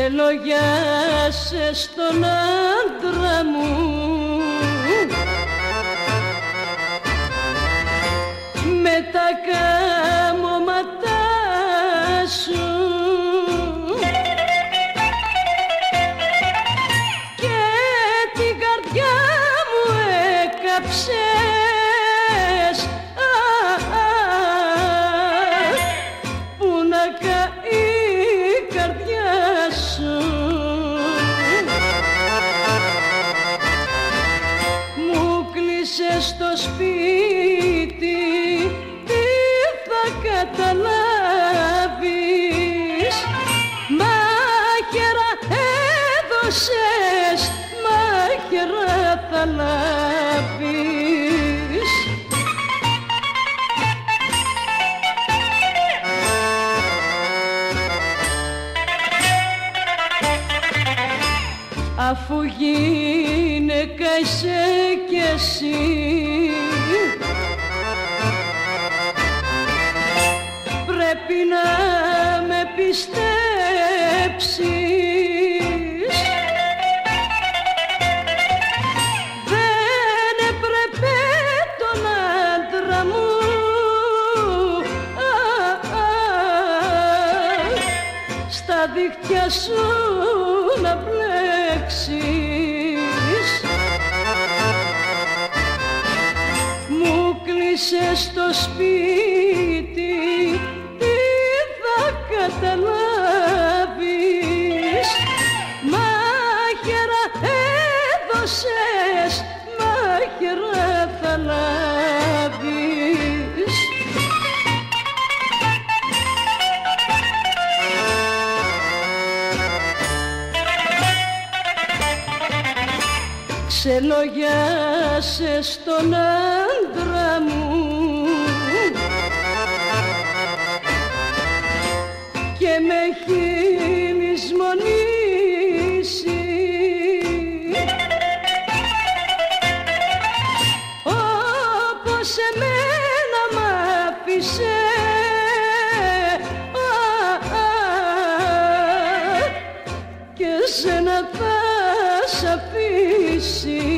Ξελογιάσαι στον άντρα μου με τα καμώματά σου και την καρδιά μου έκαψες, που να καεί η καρδιά σου. Μου κλείσες στο σπίτι, τι θα καταλάβεις, μάχαιρα έδωσες, μάχαιρα θα λάβεις. Αφού γυναίκα είσαι κι εσύ, πρέπει να με πιστέψεις. Δεν έπρεπε τον άντρα μου στα δίχτυα σου να μπλέξεις. Μου κλείσες στο σπίτι, τι θα καταλάβεις, μάχαιρα έδωσες, μάχαιρα θα λάβεις. Ξελογιάσαι στον άντρα μου και με έχει λησμονήσει, όπως εμένα μ' άφησε, και σένα θα σ' αφήσει.